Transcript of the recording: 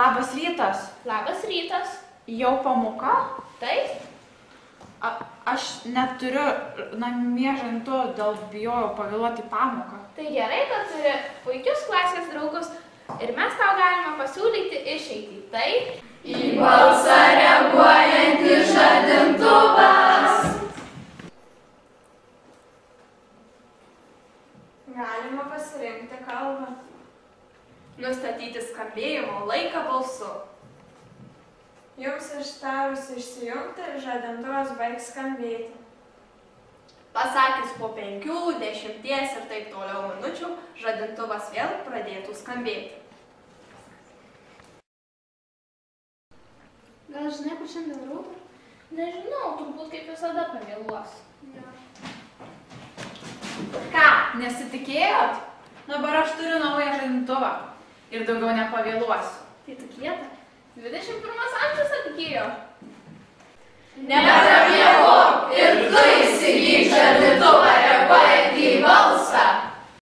Labas rytas. Labas rytas. Jau pamoka? Taip. Aš neturiu namie žadintuvo, dėl bijojau pavėluoti pamoką. Tai gerai, kad turi puikius klasės draugus ir mes tau galime pasiūlyti išeitį. Taip? Į balsą reaguojantis žadintuvas. Galima pasirinkti kalbą. Nustatyti skambėjimo laiką balsu. Jums ištarus išsijungti, žadintuvas baigs skambėti. Pasakius po 5, 10 ir taip toliau minučių, žadintuvas vėl pradėtų skambėti. Gal žinai, kur šiandien rūta? Nežinau, turbūt kaip visada pavėluos. Ką, nesitikėjot? Dabar aš turiu naują žadintuvą ir daugiau nepavėluosiu. Tai tu kieta. 21 amžius atgijo. Nepavėluok ir tu įsigyk žadintuvą reaguojantį balsą.